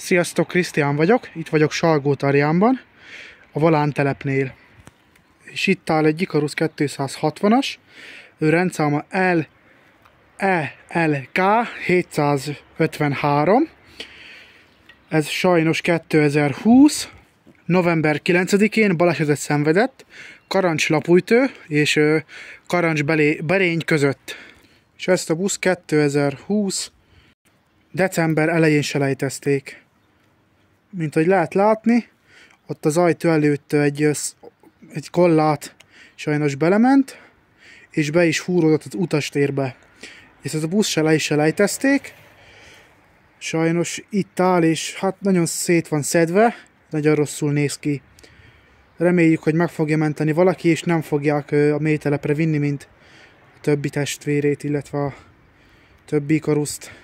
Sziasztok, Krisztián vagyok, itt vagyok Salgótarjánban, a Volán telepnél. És itt áll egy Ikarus 260-as, ő rendszáma LELK 753. Ez sajnos 2020. november 9-én balesetet szenvedett, Karancs-Lapújtő és Karancs-Berény között. És ezt a busz 2020. december elején selejtezték. Mint ahogy lehet látni, ott az ajtó előtt egy kollát sajnos belement, és be is fúródott az utastérbe. És ez a busz le is selejtezték. Sajnos itt áll, és hát nagyon szét van szedve, nagyon rosszul néz ki. Reméljük, hogy meg fogja menteni valaki, és nem fogják a mélytelepre vinni, mint a többi testvérét, illetve a többi Ikaruszt.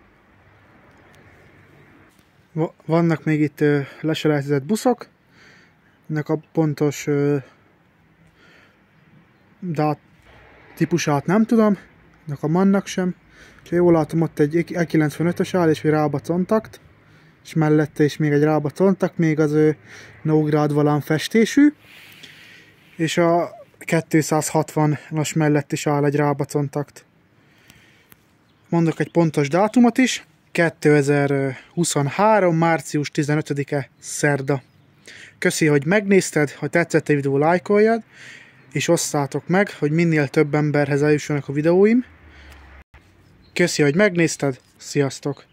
Vannak még itt leselejtezett buszok, ennek a pontos típusát nem tudom, ennek a mannak sem. És jól látom, ott egy E95-ös áll, és egy Rába contakt, és mellette is még egy Rába contakt, még az Nógrád Volán festésű, és a 260-as mellett is áll egy Rába contakt. Mondok egy pontos dátumot is, 2023. március 15-e szerda. Köszi, hogy megnézted, ha tetszett a videó, lájkoljad, és osszátok meg, hogy minél több emberhez eljussanak a videóim. Köszi, hogy megnézted, sziasztok!